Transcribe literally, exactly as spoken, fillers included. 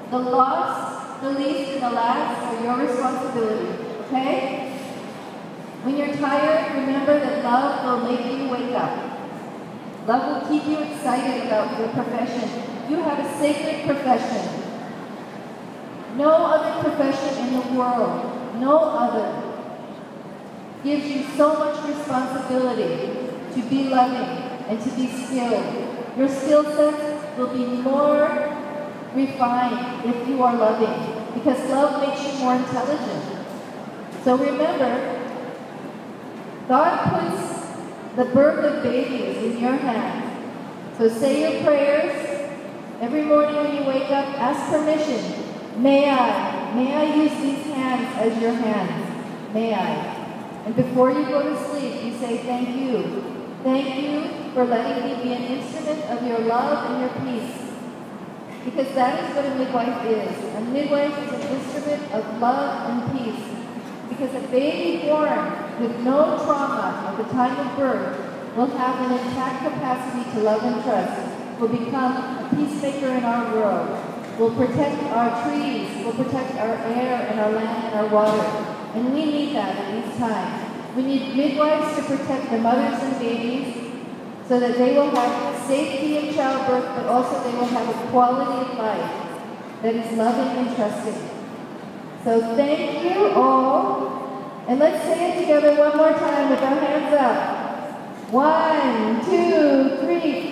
The lost, the least, and the last are your responsibility, okay? When you're tired, remember that love will make you wake up. Love will keep you excited about your profession. You have a sacred profession. No other profession in the world, no other, gives you so much responsibility to be loving and to be skilled. Your skill set will be more refined if you are loving, because love makes you more intelligent. So remember, God puts the birth of babies in your hands. So say your prayers. Every morning when you wake up, ask permission. May I, may I use these hands as your hands? May I? And before you go to sleep, you say, thank you. Thank you for letting me be an instrument of your love and your peace. Because that is what a midwife is. A midwife is an instrument of love and peace. Because a baby born with no trauma at the time of birth will have an intact capacity to love and trust, will become a peacemaker in our world, will protect our trees, will protect our air and our land and our water. And we need that at these times. We need midwives to protect the mothers and babies so that they will have safety in childbirth, but also they will have a quality of life that is loving and trusting. So thank you all. And let's say it together one more time with our hands up. One, two, three,